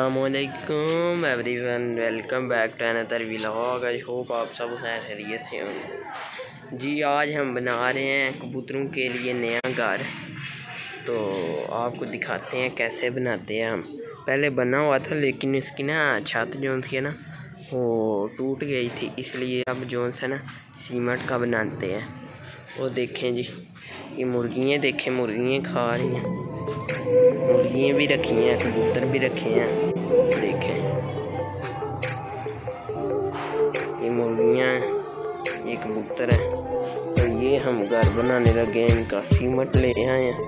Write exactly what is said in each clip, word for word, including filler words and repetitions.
अस्सलामुअलैकुम everyone, welcome back to another vlog. I hope आप सब खैरियत से होंगे। जी आज हम बना रहे हैं कबूतरों के लिए नया घर, तो आपको दिखाते हैं कैसे बनाते हैं हम। पहले बना हुआ था लेकिन इसकी ना छत जो थी ना वो टूट गई थी, इसलिए अब जो है ना सीमेंट का बनाते हैं। वो देखें जी, ये मुर्गियाँ देखें, मुर्गियाँ खा रही हैं, मुर्गियाँ भी रखी हैं, कबूतर भी रखे हैं। देखें ये मुर्गियाँ, ये कबूतर है। तो ये हम घर बनाने लगे हैं, इनका सीमेंट ले आए हैं।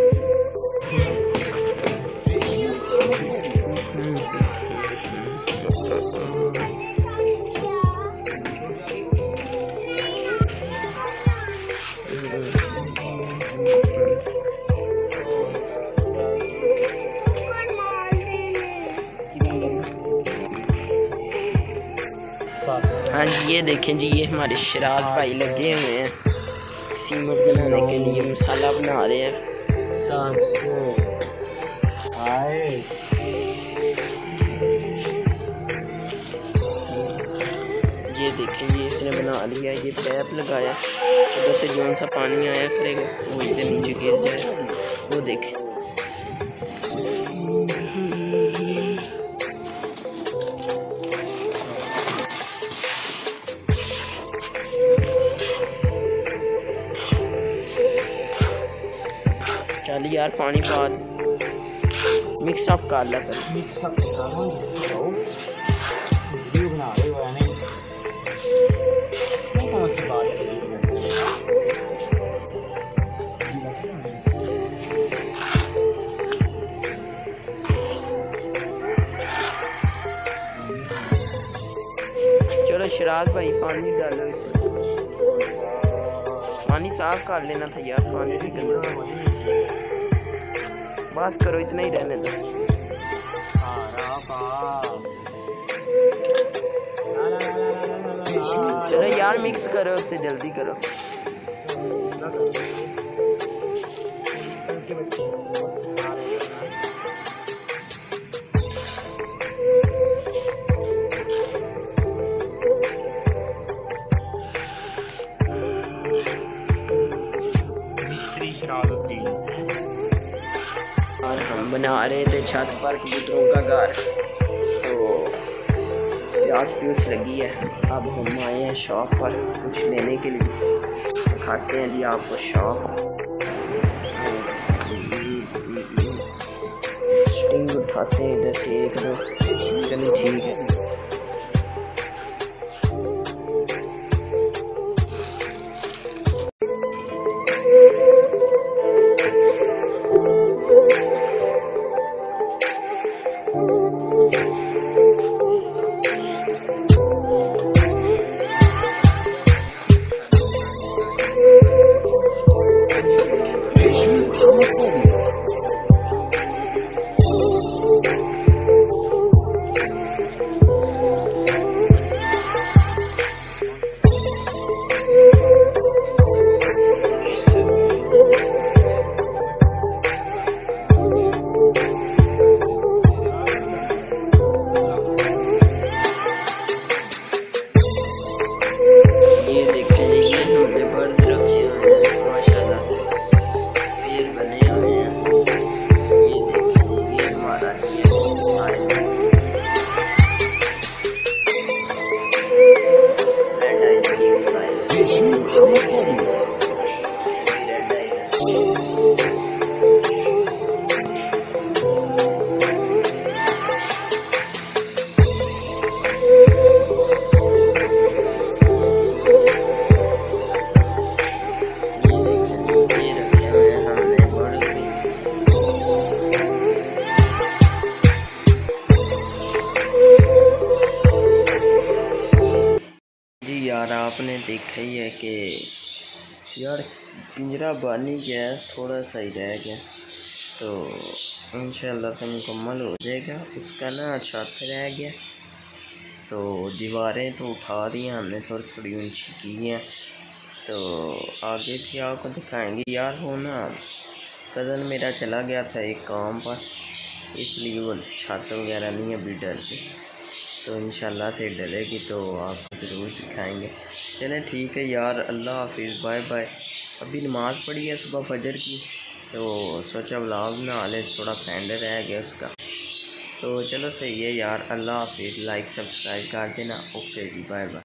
हाँ जी, ये देखें जी, ये हमारे शराज भाई लगे हुए हैं सीमेंट बनाने के लिए, मसाला बना रहे हैं। ये देखें, ये इसने बना लिया, ये पैप लगाया, उधर से जो सा पानी आया करेगा वो इधर नीचे गिर जाए। वो देखें चल यार, पानी पा मिक्स अप कर ला कर मिक्स अप वीडियो बना रहे हो नहीं नहीं कौन सी बात है। चलो शराज भाई पानी डालो इसमें, पानी साफ कर लेना था यार, पानी नहीं करना। बस करो, इतना ही रहने दो। चलो यार मिक्स करो, उससे जल्दी करो। और हम बना रहे थे छत पर कबूतरों का घर, तो प्यास प्यूस लगी है। अब हम आए हैं शॉप पर कुछ लेने के लिए, दिखाते हैं जी आपको शॉप। स्टिंग उठाते हैं इधर से एक दो, चलिए ठीक है। यार आपने देखा ही है कि यार पिंजरा बन ही गया, थोड़ा सा ही रह गया, तो इंशाल्लाह से मुकम्मल हो जाएगा। उसका ना छत रह गया, तो दीवारें तो उठा दी हैं हमने, थोड़ी थोड़ी ऊंची की हैं, तो आगे भी आपको दिखाएंगे। यार हो ना कज़न मेरा चला गया था एक काम पर, इसलिए वो छत वगैरह नहीं अभी डल रही, तो इंशाल्लाह से डलेगी तो आपको ज़रूर दिखाएंगे। चलें ठीक है यार, अल्लाह हाफिज़, बाय बाय। अभी नमाज़ पढ़ी है सुबह फजर की, तो सोचा व्लॉग बना ले, थोड़ा फ्रेंड रह गया उसका। तो चलो सही है यार, अल्लाह हाफिज़, लाइक सब्सक्राइब कर देना। ओके जी, बाय बाय।